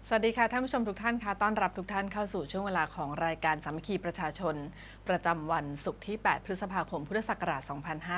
สวัสดีค่ะท่านผู้ชมทุกท่านค่ะต้อนรับทุกท่านเข้าสู่ช่วงเวลาของรายการสามัคคีประชาชนประจำวันศุกร์ที่ 8 พฤษภาคม พุทธศักราช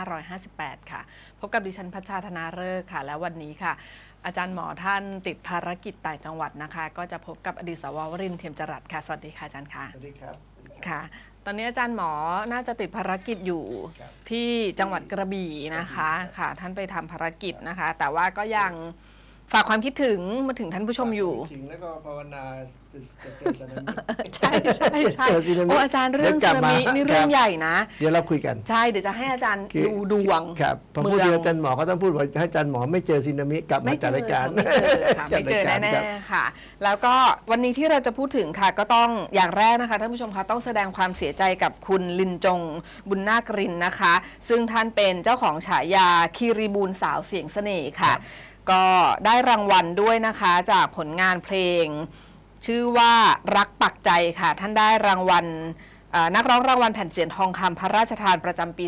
2558 ค่ะพบกับดิฉันพัชชาธนาฤกษ์ค่ะและวันนี้ค่ะอาจารย์หมอท่านติดภารกิจต่างจังหวัดนะคะก็จะพบกับอดีตสว.วรินทร์ เทียมจรัสค่ะสวัสดีค่ะอาจารย์ค่ะสวัสดีครับค่ะตอนนี้อาจารย์หมอน่าจะติดภารกิจอยู่ที่จังหวัดกระบี่นะคะค่ะท่านไปทำภารกิจนะคะแต่ว่าก็ยังฝากความคิดถึงมาถึงท่านผู้ชมอยู่ถึงแล้วก็ภาวนาจะเจอสึนามิใช่ใช่ใช่โอ้อาจารย์เรื่องสึนามินี่เรื่องใหญ่นะเดี๋ยวเราคุยกันใช่เดี๋ยวจะให้อาจารย์ดูดวงครับพอพูดถึงอาจารย์หมอก็ต้องพูดว่าให้อาจารย์หมอไม่เจอสึนามิกลับมาจัดรายการไม่เจอแน่ๆค่ะแล้วก็วันนี้ที่เราจะพูดถึงค่ะก็ต้องอย่างแรกนะคะท่านผู้ชมคะต้องแสดงความเสียใจกับคุณลินจงบุญนาครินนะคะซึ่งท่านเป็นเจ้าของฉายาคีรีบูลสาวเสียงเสน่ห์ค่ะก็ได้รางวัลด้วยนะคะจากผลงานเพลงชื่อว่ารักปักใจค่ะท่านได้รางวัลนักร้องรางวัลแผ่นเสียงทองคำพระราชทานประจำปี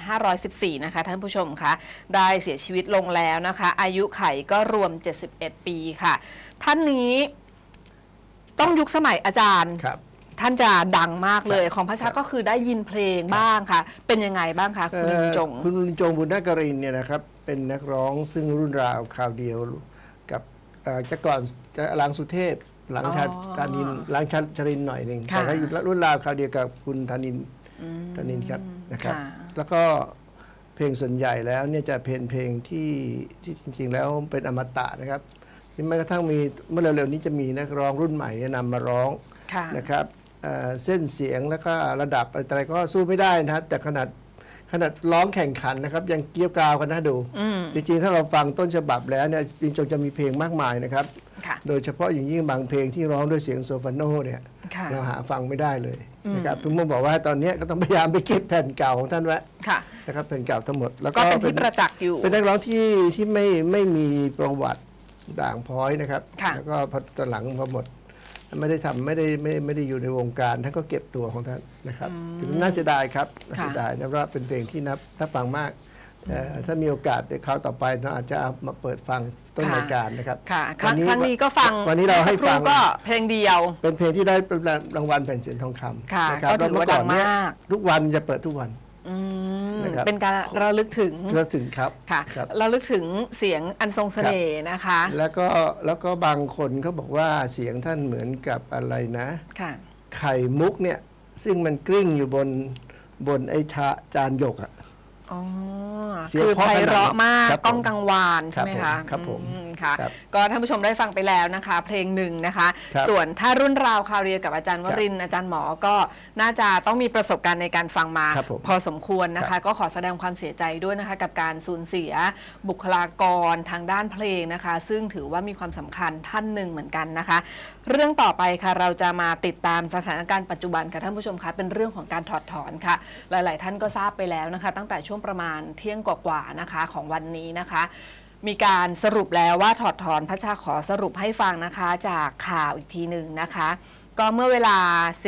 2514 นะคะท่านผู้ชมคะได้เสียชีวิตลงแล้วนะคะอายุไขก็รวม 71 ปีค่ะท่านนี้ต้องยุคสมัยอาจารย์ท่านจะดังมากเลยของพระชาก็คือได้ยินเพลงบ้างค่ะเป็นยังไงบ้างคะคุณลินจงคุณลินจงบุญนาครินเนี่ยนะครับเป็นนักร้องซึ่งรุ่นราวคราวเดียวกับจะก่อนจะหลังสุเทพหลังธนินหลังชรินหน่อยหนึ่งแต่ก็อยู่รุ่นราวคราวเดียวกับคุณธนินครับนะครับแล้วก็เพลงส่วนใหญ่แล้วเนี่ยจะเป็นเพลงที่จริงๆแล้วเป็นอมตะนะครับที่แม้กระทั่งมีเมื่อเร็วๆนี้จะมีนักร้องรุ่นใหม่เนี่ยนำมาร้องนะครับเส้นเสียงแล้วก็ระดับอะไรก็สู้ไม่ได้นะแต่ขนาดร้องแข่งขันนะครับยังเกี้ยวกราวกันนะดูจริงๆถ้าเราฟังต้นฉบับแล้วเนี่ยจริงๆจะมีเพลงมากมายนะครับโดยเฉพาะอย่างยิ่งบางเพลงที่ร้องด้วยเสียงโซฟาโนเนี่ยเราหาฟังไม่ได้เลยนะครับผมบอกว่าตอนนี้ก็ต้องพยายามไปเก็บแผ่นเก่าของท่านไว้นะครับแผ่นเก่าทั้งหมดแล้วก็เป็นที่ประจักษ์อยู่เป็นนักร้องที่ไม่มีประวัติด่างพร้อยนะครับแล้วก็พอตอนหลังพอหมดไม่ได้อยู่ในวงการท่านก็เก็บตัวของท่านนะครับน่าเสียดายครับน่าเสียดายนะว่าเป็นเพลงที่น่าฟังมากถ้ามีโอกาสในคราวต่อไปเราอาจจะเอามาเปิดฟังต้นรายการนะครับครั้งนี้ก็ฟังวันนี้เราให้ฟังก็เพลงเดียวเป็นเพลงที่ได้รางวัลแผ่นเสียงทองคำนะครับแล้วเมื่อก่อนนี้ทุกวันจะเปิดทุกวันเป็นการระลึกถึงครับค่ะระลึกถึงเสียงอันทรงเสน่ห์นะคะแล้วก็บางคนเขาบอกว่าเสียงท่านเหมือนกับอะไรนะไข่มุกเนี่ยซึ่งมันกลิ้งอยู่บนไอ้จานหยกอะคือไพเราะมากก้องกังวานใช่ไหมคะครับผมค่ะก็ท่านผู้ชมได้ฟังไปแล้วนะคะเพลงหนึ่งนะคะส่วนถ้ารุ่นราวคราวเดียวกับอาจารย์วรินทร์อาจารย์หมอก็น่าจะต้องมีประสบการณ์ในการฟังมาพอสมควรนะคะก็ขอแสดงความเสียใจด้วยนะคะกับการสูญเสียบุคลากรทางด้านเพลงนะคะซึ่งถือว่ามีความสำคัญท่านหนึ่งเหมือนกันนะคะเรื่องต่อไปค่ะเราจะมาติดตามสถานการณ์ปัจจุบันค่ะท่านผู้ชมคะเป็นเรื่องของการถอดถอนค่ะหลายๆท่านก็ทราบไปแล้วนะคะตั้งแต่ช่วงประมาณเที่ยงกว่าๆนะคะของวันนี้นะคะมีการสรุปแล้วว่าถอดถอนพระชาขอสรุปให้ฟังนะคะจากข่าวอีกทีหนึ่งนะคะก็เมื่อเวลา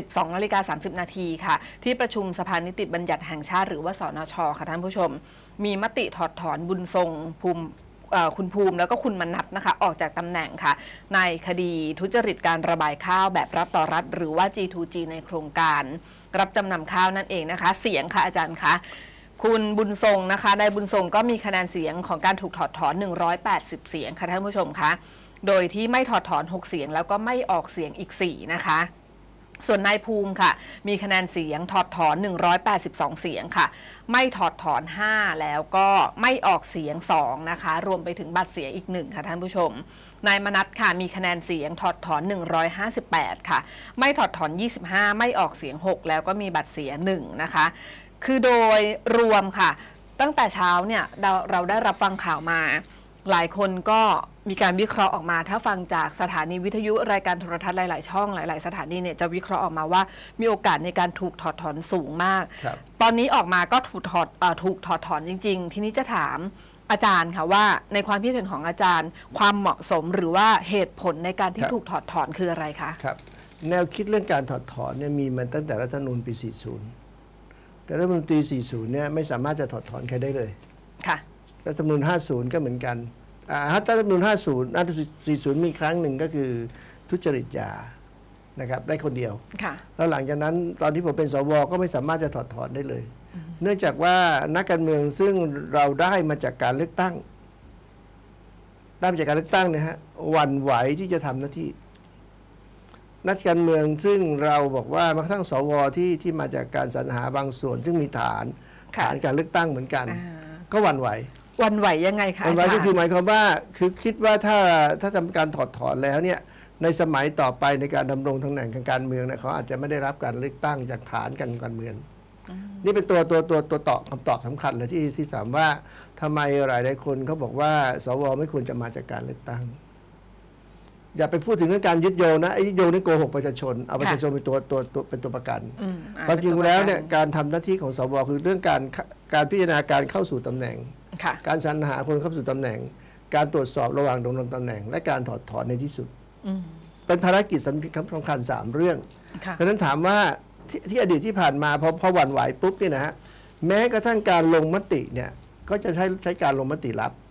12:30 นาทีค่ะที่ประชุมสภานิติบัญญัติแห่งชาติหรือว่าสนช.ค่ะท่านผู้ชมมีมติถอดถอนบุญทรงคุณภูมิแล้วก็คุณมนัสนะคะออกจากตำแหน่งค่ะในคดีทุจริตการระบายข้าวแบบรัฐต่อรัฐหรือว่า G2G ในโครงการรับจำนำข้าวนั่นเองนะคะเสียงค่ะอาจารย์คะคุณบุญทรงนะคะนายบุญทรงก็มีคะแนนเสียงของการถูกถอดถอน180เสียงค่ะท่านผู้ชมคะโดยที่ไม่ถอดถอน6เสียงแล้วก็ไม่ออกเสียงอีก4นะคะส่วนนายภูมิค่ะมีคะแนนเสียงถอดถอน182เสียงค่ะไม่ถอดถอน5แล้วก็ไม่ออกเสียง2นะคะรวมไปถึงบัตรเสียอีก1ค่ะท่านผู้ชมนายมนัสค่ะมีคะแนนเสียงถอดถอน158ค่ะไม่ถอดถอน25ไม่ออกเสียง6แล้วก็มีบัตรเสีย1นะคะคือโดยรวมค่ะตั้งแต่เช้าเนี่ยเราได้รับฟังข่าวมาหลายคนก็มีการวิเคราะห์ออกมาถ้าฟังจากสถานีวิทยุรายการโทรทัศน์หลายๆช่องหลายๆสถานีเนี่ยจะวิเคราะห์ออกมาว่ามีโอกาสในการถูกถอดถอนสูงมากตอนนี้ออกมาก็ถูกถอดถอนจริงๆทีนี้จะถามอาจารย์ค่ะว่าในความคิดเห็นของอาจารย์ความเหมาะสมหรือว่าเหตุผลในการที่ถูกถอดถอนคืออะไรคะครับแนวคิดเรื่องการถอดถอนเนี่ยมีมาตั้งแต่รัฐธรรมนูญปี 40แต่รัฐธรรมนูญปี 40เนี่ยไม่สามารถจะถอดถอนใครได้เลยค่ะรัฐธรรมนูญ 50ก็เหมือนกันรัฐธรรมนูญ 50 40มีครั้งหนึ่งก็คือทุจริตยานะครับได้คนเดียวค่ะแล้วหลังจากนั้นตอนที่ผมเป็นสวก็ไม่สามารถจะถอดถอนได้เลย เนื่องจากว่านักการเมืองซึ่งเราได้มาจากการเลือกตั้งเนี่ยฮะหวั่นไหวที่จะทำหน้าที่นักการเมืองซึ่งเราบอกว่าแม้กระทั่งสวที่มาจากการสรรหาบางส่วน ซึ่งมีฐานการเลือกตั้งเหมือนกันก็หวั่นไหวยังไงคะหวั่นไหวก็คือหมายความว่าคือคิดว่าถ้าทำการถอดถอนแล้วเนี่ยในสมัยต่อไปในการดำรงตำแหน่งทางการเมืองเนี่ยเขาอาจจะไม่ได้รับการเลือกตั้งจากฐานการเมืองนี่เป็นตัวตอบคำตอบสำคัญเลยที่ถามว่าทำไมหลายคนเขาบอกว่าสวไม่ควรจะมาจากการเลือกตั้งอย่าไปพูดถึงเรื่องการยึดโยงนะไอ้ยึดโยงนี่โกหกประชาชนเอาประชาชนเป็นตัวประกันความจริงแล้วเนี่ยการทำหน้าที่ของสวคือเรื่องการพิจารณาการเข้าสู่ตำแหน่งการสรรหาคนเข้าสู่ตำแหน่งการตรวจสอบระหว่างดำรงตำแหน่งและการถอดถอนในที่สุดเป็นภารกิจสำคัญ3 เรื่องเพราะฉะนั้นถามว่าที่อดีตที่ผ่านมาพอหวั่นไหวปุ๊บเนี่ยนะฮะแม้กระทั่งการลงมติเนี่ยก็จะใช้การลงมติลับ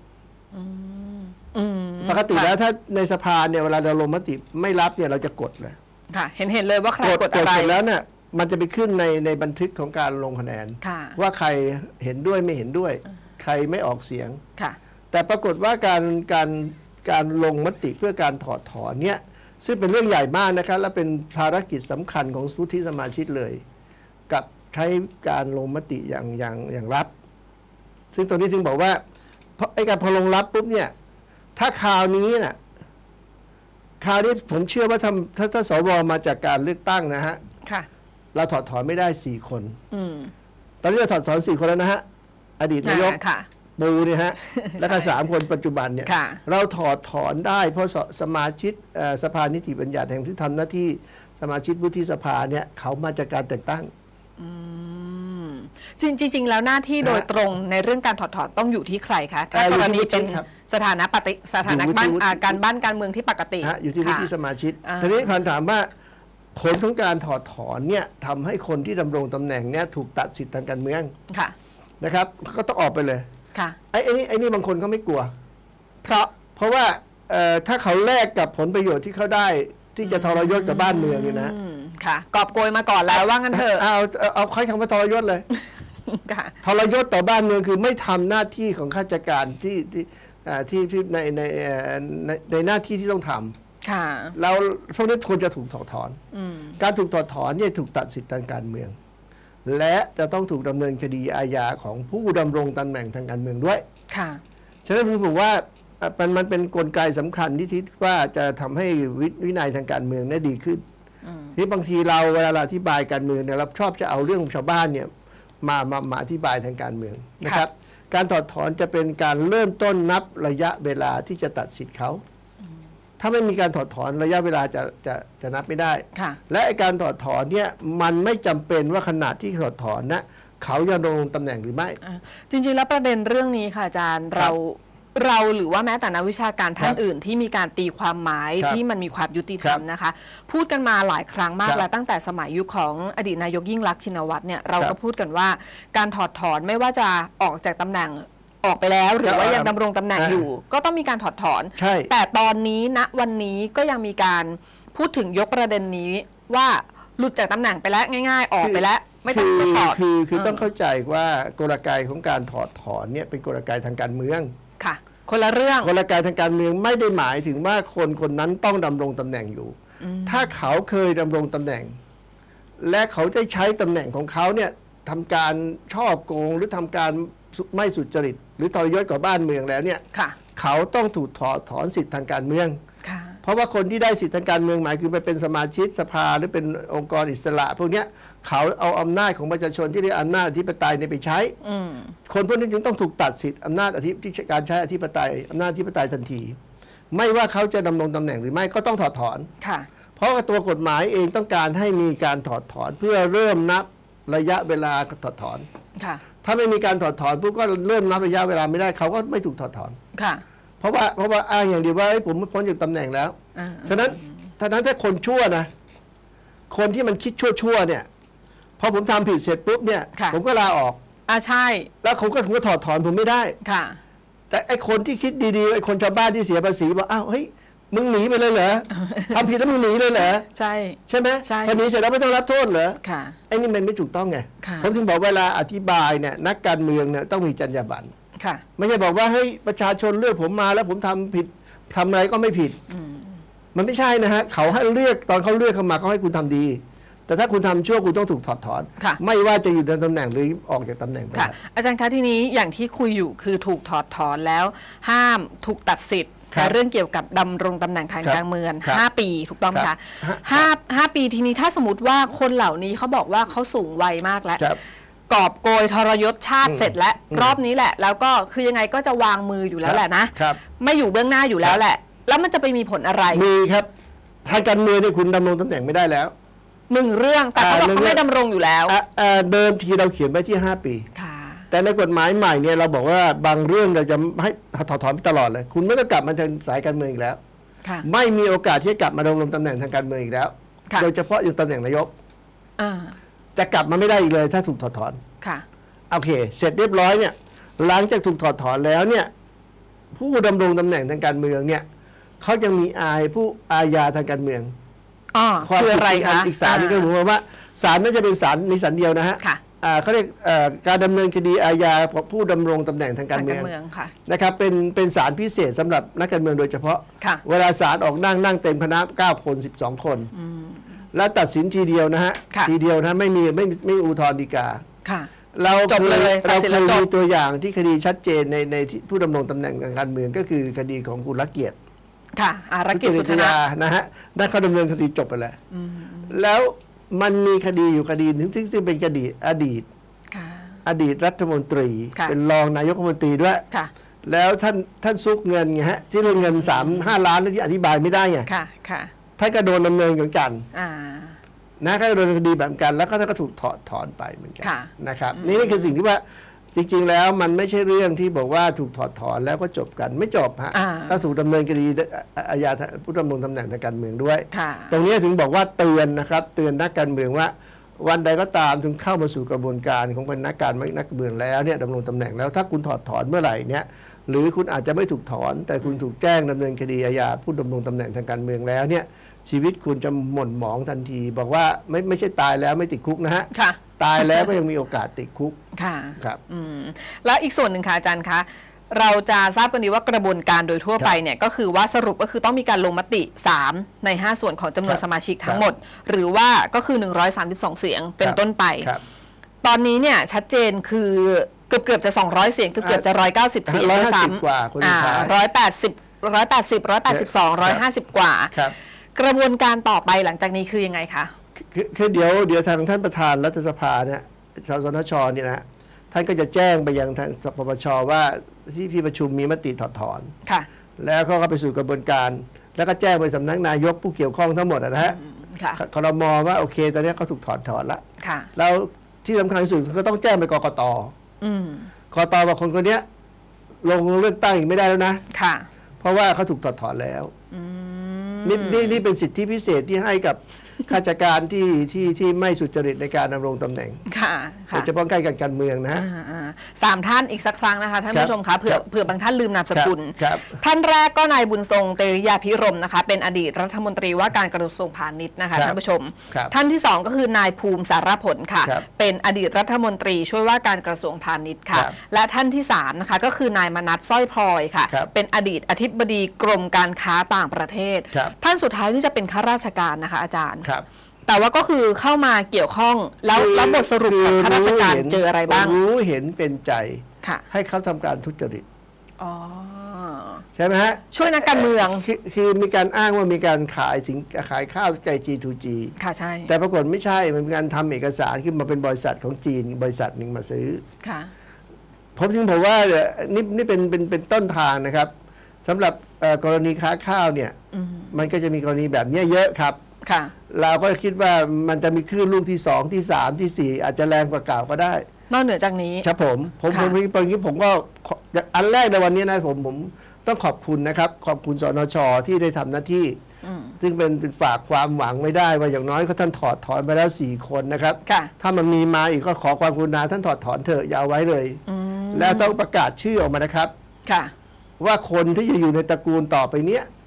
ปกติแล้วถ้าในสภาเนี่ยเวลาเราลงมติไม่รับเนี่ยเราจะกดเลยค่ะเห็นเลยว่าใครกดอะไรเสร็จแล้วเนี่ยมันจะไปขึ้นในบันทึกของการลงคะแนนว่าใครเห็นด้วยไม่เห็นด้วยใครไม่ออกเสียงแต่ปรากฏว่าการลงมติเพื่อการถอดถอนเนี่ยซึ่งเป็นเรื่องใหญ่มากนะครับและเป็นภารกิจสำคัญของวุฒิสมาชิกเลยกับใช้การลงมติอย่างลับซึ่งตรงนี้ถึงบอกว่าไอ้การพอลงลับปุ๊บเนี่ยถ้าคราวนี้ผมเชื่อว่าถ้าสวมาจากการเลือกตั้งนะฮะเราถอดถอนไม่ได้4 คนตอนนี้เราถอดถอน4 คนแล้วนะฮะอดีตนายกปูเนี่ยฮะแล้วก็3 คนปัจจุบันเนี่ยเราถอดถอนได้เพราะสมาชิกสภานิติบัญญัติแห่งที่ทำหน้าที่สมาชิกวุฒิสภาเนี่ยเขามาจากการแต่งตั้งจริงแล้วหน้าที่โดยตรงในเรื่องการถอดถอนต้องอยู่ที่ใครคะถ้ากรณีเป็นสถานะการเมืองที่ปกติอยู่ที่วุฒิสมาชิกทีนี้พันถามว่าผลของการถอดถอนเนี่ยทำให้คนที่ดำรงตำแหน่งเนี่ยถูกตัดสิทธิทางการเมืองนะครับก็ต้องออกไปเลยไอ้นี่บางคนเขาไม่กลัวเพราะว่าถ้าเขาแลกกับผลประโยชน์ที่เขาได้ที่จะทรยศกับบ้านเมืองนี่นะค่ะกอบโกยมาก่อนแล้วว่างั้นเถอะเอาใครคำว่าทรยศเลยทรยศต่อบ้านเมืองคือไม่ทำหน้าที่ของข้าราชการที่ในหน้าที่ที่ต้องทำแล้วพวกนี้ควรจะถูกถอดถอนการถูกถอดถอนเนี่ยถูกตัดสิทธิทางการเมืองและจะต้องถูกดำเนินคดีอาญาของผู้ดำรงตำแหน่งทางการเมืองด้วยฉะนั้นผมบอกว่ามันเป็นกลไกสำคัญที่คิดว่าจะทำให้วินัยทางการเมืองได้ดีขึ้นที่บางทีเราเวลาอธิบายการเมืองเนี่ยเราชอบจะเอาเรื่องชาวบ้านเนี่ยมาอธิบายทางการเมืองนะครับการถอดถอนจะเป็นการเริ่มต้นนับระยะเวลาที่จะตัดสิทธิ์เขาถ้าไม่มีการถอดถอนระยะเวลาจะนับไม่ได้และการถอดถอนเนี่ยมันไม่จำเป็นว่าขณะที่ถอดถอนนะเขายังดำรงตำแหน่งหรือไม่จริงๆแล้วประเด็นเรื่องนี้ค่ะอาจารย์เราหรือว่าแม้แต่นักวิชาการท่านอื่นที่มีการตีความหมายที่มันมีความยุติธรรมนะคะพูดกันมาหลายครั้งมากแล้วตั้งแต่สมัยยุคของอดีตนายกยิ่งลักษณ์ชินวัตรเนี่ยเราก็พูดกันว่าการถอดถอนไม่ว่าจะออกจากตำแหน่งออกไปแล้วหรือว่ายังดำรงตำแหน่งอยู่ก็ต้องมีการถอดถอนแต่ตอนนี้ณวันนี้ก็ยังมีการพูดถึงยกประเด็นนี้ว่าหลุดจากตำแหน่งไปแล้วง่ายๆออกไปแล้วไม่ต้องถอดคือต้องเข้าใจว่ากลไกของการถอดถอนเนี่ยเป็นกลไกทางการเมืองค่ะคนละเรื่องกลไกทางการเมืองไม่ได้หมายถึงว่าคนนั้นต้องดำรงตำแหน่งอยู่ถ้าเขาเคยดำรงตำแหน่งและเขาได้ใช้ตำแหน่งของเขาเนี่ยทำการช่อโกงหรือทำการไม่สุจริตหรือทรยศกับบ้านเมืองแล้วเนี่ยเขาต้องถูกถอนสิทธิทางการเมืองเพราะว่าคนที่ได้สิทธิทางการเมืองหมายคือไปเป็นสมาชิกสภาหรือเป็นองค์กรอิสระพวกนี้เขาเอาอำนาจของประชาชนที่เรียกอำนาจอธิปไตยไปใช้คนพวกนี้จึงต้องถูกตัดสิทธิอำนาจที่การใช้อธิปไตยอำนาจอธิปไตยทันทีไม่ว่าเขาจะดำรงตำแหน่งหรือไม่ก็ต้องถอดถอนเพราะว่าตัวกฎหมายเองต้องการให้มีการถอดถอนเพื่อเริ่มนับระยะเวลาถอดถอนถ้าไม่มีการถอดถอนปุ๊บก็เริ่มนับระยะเวลาไม่ได้เขาก็ไม่ถูกถอดถอนเพราะว่าอ้างอย่างเดียวว่าผมพ้นจากตำแหน่งแล้วฉะนั้นถ้าคนชั่วนะคนที่มันคิดชั่วเนี่ยพอผมทำผิดเสร็จปุ๊บเนี่ยผมก็ลาออกใช่แล้วผมก็ถอดถอนผมไม่ได้แต่ไอ้คนที่คิดดีๆไอ้คนชาวบ้านที่เสียภาษีบอกอ้าวเฮ้ยมึงหนีไปเลยเหรอทำผิดแล้วมึงหนีเลยเหรอใช่ไหมใช่พอหนีเสร็จแล้วไม่ต้องรับโทษเหรอค่ะไอ้นี่มันไม่ถูกต้องไงผมถึงบอกเวลาอธิบายเนี่ยนักการเมืองเนี่ยต้องมีจรรยาบรรณไม่ใช่บอกว่าเฮ้ยประชาชนเลือกผมมาแล้วผมทำผิดทำอะไรก็ไม่ผิดมันไม่ใช่นะฮะเขาให้เลือกตอนเขาเลือกเข้ามาเขาให้คุณทำดีแต่ถ้าคุณทำชั่วคุณต้องถูกถอดถอนไม่ว่าจะอยู่ในตำแหน่งหรือออกจากตำแหน่งไปอาจารย์คะทีนี้อย่างที่คุยอยู่คือถูกถอดถอนแล้วห้ามถูกตัดสิทธิ์เรื่องเกี่ยวกับดำรงตำแหน่งทางการเมือง5 ปีถูกต้องไหมคะ5 ปีทีนี้ถ้าสมมติว่าคนเหล่านี้เขาบอกว่าเขาสูงวัยมากแล้วกอบโกยทรยศชาติเสร็จแล้วรอบนี้แหละแล้วก็คือยังไงก็จะวางมืออยู่แล้วแหละนะไม่อยู่เบื้องหน้าอยู่แล้วแหละแล้วมันจะไปมีผลอะไรมีครับทางการเมืองเนี่ยคุณดำรงตำแหน่งไม่ได้แล้ว 1 เรื่องแต่เขาบอกเขาไม่ดำรงอยู่แล้วเดิมทีเราเขียนไว้ที่5 ปีแต่ในกฎหมายใหม่เนี่ยเราบอกว่าบางเรื่องเราจะให้ถอดถอนไปตลอดเลยคุณไม่ต้องกลับมาทางสายการเมืองอีกแล้วไม่มีโอกาสที่จะกลับมาดำรงตำแหน่งทางการเมืองอีกแล้วโดยเฉพาะอยู่ตำแหน่งนายกจะกลับมาไม่ได้อีกเลยถ้าถูกถอดถอนโอเคเสร็จเรียบร้อยเนี่ยหลังจากถูกถอดถอนแล้วเนี่ยผู้ดำรงตำแหน่งทางการเมืองเนี่ยเขาจะมีผู้อาญาทางการเมืองคืออะไรคะอีกศาลนี่ก็หมายว่าศาลน่าจะเป็นศาลมีศาลเดียวนะฮะเขาเรียกการดำเนินคดีอาญาผู้ดำรงตำแหน่งทางการเมืองนะครับเป็นศาลพิเศษสำหรับนักการเมืองโดยเฉพาะเวลาศาลออกนั่งเต็มคณะ9 คน 12 คนแล้วตัดสินทีเดียวนะฮะทีเดียวนะไม่อุทธรณ์ฎีกาเราเคยมีตัวอย่างที่คดีชัดเจนในผู้ดำรงตำแหน่งทางการเมืองก็คือคดีของคุณรักเกียรติรักเกียรติสุทธานะฮะนั่นเขาดำเนินคดีจบไปแล้วแล้วมันมีคดีอยู่คดีหนึ่งซึ่งเป็นคดีอดีตรัฐมนตรีเป็นรองนายกรัฐมนตรีด้วยแล้วท่านซุกเงินไงฮะที่เรื่องเงิน3-5 ล้านที่อธิบายไม่ได้ไงท่านก็โดนดำเนินเหมือนกันนะก็โดนคดีแบบกันแล้วก็ท่านก็ถูกถอนไปเหมือนกันนะครับนี่คือสิ่งที่ว่าจริงๆแล้วมันไม่ใช่เรื่องที่บอกว่าถูกถอดถอนแล้วก็จบกันไม่จบฮะถ้าถูกดำเนินคดีอาญาผู้ดำรงตำแหน่งทางการเมืองด้วยตรงนี้ถึงบอกว่าเตือนนะครับเตือนนักการเมืองว่าวันใดก็ตามถึงเข้ามาสู่กระบวนการของเป็นนักการเมืองแล้วเนี่ยดำรงตำแหน่งแล้วถ้าคุณถอดถอนเมื่อไหร่เนี่ยหรือคุณอาจจะไม่ถูกถอนแต่คุณถูกแจ้งดำเนินคดีอาญาผู้ดำรงตำแหน่งทางการเมืองแล้วเนี่ยชีวิตคุณจะหม่นหมองทันทีบอกว่าไม่ใช่ตายแล้วไม่ติดคุกนะฮะตายแล้วก็ยังมีโอกาสติดคุกครับแล้วอีกส่วนหนึ่งค่ะอาจารย์คะเราจะทราบกันดีว่ากระบวนการโดยทั่วไปเนี่ยก็คือว่าสรุปก็คือต้องมีการลงมติ3 ใน 5 ส่วนของจำนวนสมาชิกทั้งหมดหรือว่าก็คือ132 เสียงเป็นต้นไปตอนนี้เนี่ยชัดเจนคือเกือบจะ200 เสียงเกือบจะ190 เสียงด้วยซ้ำกว่า 180 182 150 กว่ากระบวนการต่อไปหลังจากนี้คือยังไงคะคือเดี๋ยวทางท่านประธานรัฐสภาเนี่ยสนชเนี่ยนะท่านก็จะแจ้งไปยังทางปปชว่าที่ประชุมมีมติถอดถอนแล้วก็ไปสู่กระบวนการแล้วก็แจ้งไปสำนักนายกผู้เกี่ยวข้องทั้งหมดนะฮะครม.ว่าโอเคตอนนี้เขาถูกถอนแล้วแล้วที่สำคัญที่สุดก็ต้องแจ้งไปกกต.กกต.ว่าคนนี้ลงเลือกตั้งอีกไม่ได้แล้วนะเพราะว่าเขาถูกถอดถอนแล้วนี่เป็นสิทธิพิเศษที่ให้กับข้าราชการที่ไม่สุจริตในการดำรงตำแหน่งโดยเฉพาะการเมืองนะฮะ 3 ท่านอีกสักครั้งนะคะท่านผู้ชมคะเผื่อบางท่านลืมนามสกุลท่านแรกก็นายบุญทรงเตริยาภิรมย์นะคะเป็นอดีตรัฐมนตรีว่าการกระทรวงพาณิชย์นะคะท่านผู้ชมท่านที่2ก็คือนายภูมิสารผลค่ะเป็นอดีตรัฐมนตรีช่วยว่าการกระทรวงพาณิชย์ค่ะและท่านที่3นะคะก็คือนายมนัสสร้อยพลอยค่ะเป็นอดีตอธิบดีกรมการค้าต่างประเทศท่านสุดท้ายนี่จะเป็นข้าราชการนะคะอาจารย์แต่ว่าก็คือเข้ามาเกี่ยวข้องแล้วบทสรุปของข้าราชการเจออะไรบ้างรู้เห็นเป็นใจให้เขาทำการทุจริตใช่ไหมฮะช่วยนักการเมืองคือมีการอ้างว่ามีการขายข้าวใจ G2G ค่ะใช่แต่ปรากฏไม่ใช่มันเป็นการทำเอกสารขึ้นมาเป็นบริษัทของจีนบริษัทหนึ่งมาซื้อค่ะผมถึงบอกว่านี่เป็นต้นทางนะครับสำหรับกรณีค้าข้าวเนี่ยมันก็จะมีกรณีแบบนี้เยอะครับเราก็คิดว่ามันจะมีคลื่นลูกที่2ที่3ที่4อาจจะแรงกว่าเก่าก็ได้นอกเหนือจากนี้ครับผมก็อันแรกในวันนี้นะผมต้องขอบคุณนะครับขอบคุณสนช.ที่ได้ทำหน้าที่ซึ่งเป็นฝากความหวังไม่ได้ว่าอย่างน้อยก็ท่านถอดถอนไปแล้ว4 คนนะครับถ้ามันมีมาอีกก็ขอความกรุณาท่านถอดถอนเถอะอย่าเอาไว้เลยแล้วต้องประกาศชื่อออกมานะครับว่าคนที่จะอยู่ในตระกูลต่อไปเนี้ย